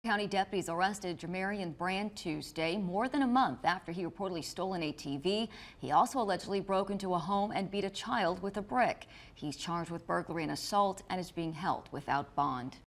County deputies arrested Jamarian Brand Tuesday, more than a month after he reportedly stole an ATV. He also allegedly broke into a home and beat a child with a brick. He's charged with burglary and assault and is being held without bond.